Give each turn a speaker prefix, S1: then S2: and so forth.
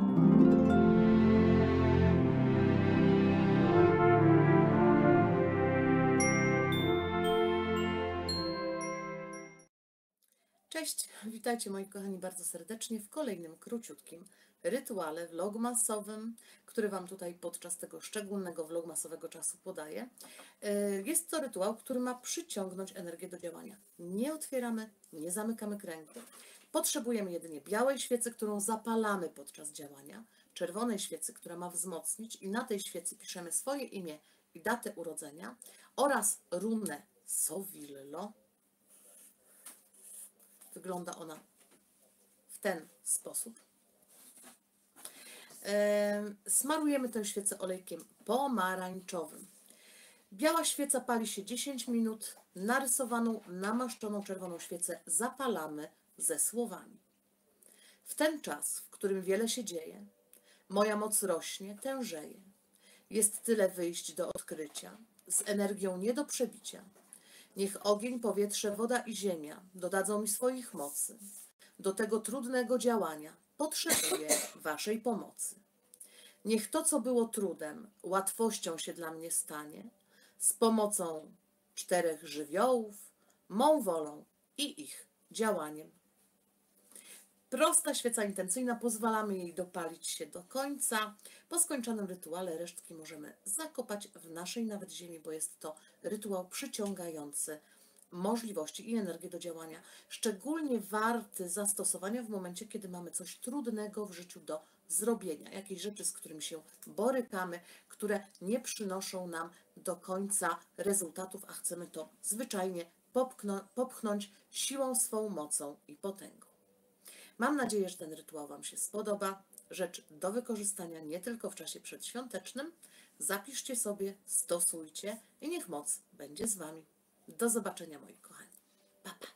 S1: Cześć, witajcie moi kochani bardzo serdecznie w kolejnym króciutkim rytuale vlogmasowym, który Wam tutaj podczas tego szczególnego vlogmasowego czasu podaję. Jest to rytuał, który ma przyciągnąć energię do działania. Nie otwieramy, nie zamykamy kręgu. Potrzebujemy jedynie białej świecy, którą zapalamy podczas działania, czerwonej świecy, która ma wzmocnić i na tej świecy piszemy swoje imię i datę urodzenia oraz runę Sovillo. Wygląda ona w ten sposób. Smarujemy tę świecę olejkiem pomarańczowym. Biała świeca pali się 10 minut. Narysowaną, namaszczoną czerwoną świecę zapalamy ze słowami: w ten czas, w którym wiele się dzieje, moja moc rośnie, tężeje. Jest tyle wyjść do odkrycia, z energią nie do przebicia. Niech ogień, powietrze, woda i ziemia dodadzą mi swoich mocy. Do tego trudnego działania potrzebuję Waszej pomocy. Niech to, co było trudem, łatwością się dla mnie stanie, z pomocą 4 żywiołów, mą wolą i ich działaniem. Prosta świeca intencyjna, pozwalamy jej dopalić się do końca. Po skończonym rytuale resztki możemy zakopać w naszej nawet ziemi, bo jest to rytuał przyciągający możliwości i energię do działania. Szczególnie warty zastosowania w momencie, kiedy mamy coś trudnego w życiu do zrobienia. Jakieś rzeczy, z którymi się borykamy, które nie przynoszą nam do końca rezultatów, a chcemy to zwyczajnie popchnąć siłą, swą mocą i potęgą. Mam nadzieję, że ten rytuał Wam się spodoba. Rzecz do wykorzystania nie tylko w czasie przedświątecznym. Zapiszcie sobie, stosujcie i niech moc będzie z Wami. Do zobaczenia moi kochani. Pa, pa.